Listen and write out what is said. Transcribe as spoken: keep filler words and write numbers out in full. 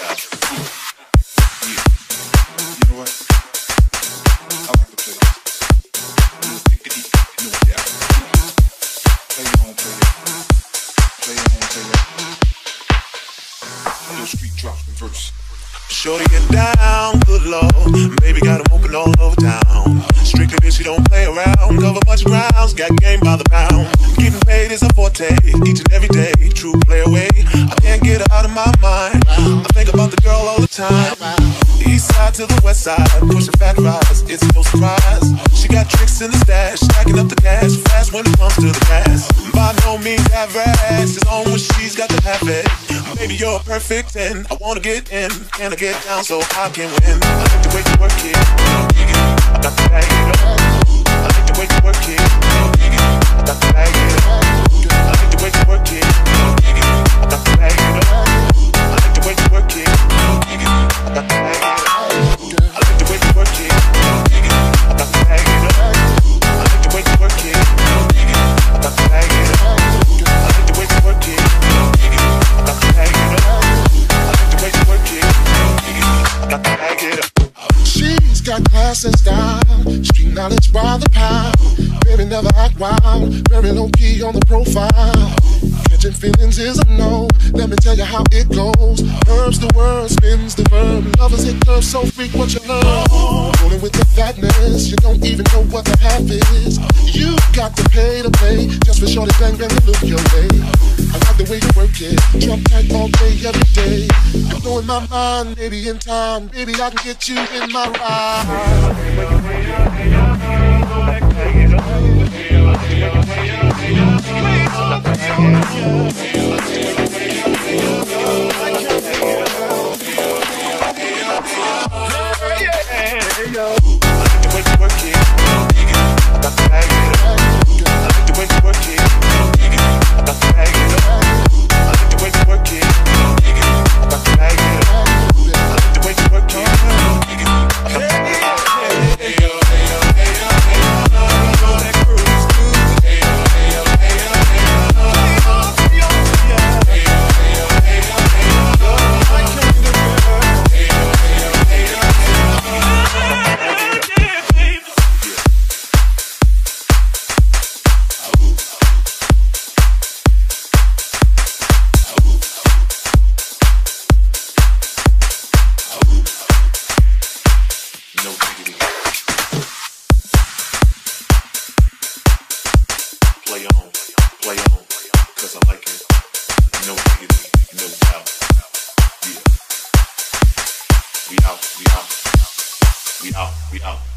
Shorty get down, good lord. Baby got 'em open all over town. Strictly bitch, she don't play around. Cover much grounds, got game by the pound. Getting paid is a forte, each and every day. True play away, I can't get her out of my mind. I think about the girl all the time. East side to the west side, pushing fat rides, it's no surprise. She got tricks in the stash, stacking up the cash, fast when it comes to the gas. By no means average, it's on when she's got to have it. Baby, you're a perfect ten. I wanna get in, can I get down so I can win? I like the way you work it, I got to bag it up. I like the way you work it, I got to bag it up. I like the way you work it, I got to bag it up. I like the way you work it, I got to bag it up. I like the way you work it, I got to bag it up. I like the way you work it, I got to bag it up. I like the way you work it, I got to bag it up. I like the way you work it, I got to bag it up. She's got class and style, street knowledge by the pound. Baby never act wild, very low key on the profile. Catching feelings is a no, let me tell you how it goes. Herbs the word, spins the verb. Lovers hit curves, so freak what you love. Rolling with the fatness, you don't even know what the half is. You got to pay to play, just for shorty bang bang to look your way. I like the way you work it, drop tight all day, every day. You're blowing my mind, maybe in time, baby I can get you in my ride. We out, we out, we out.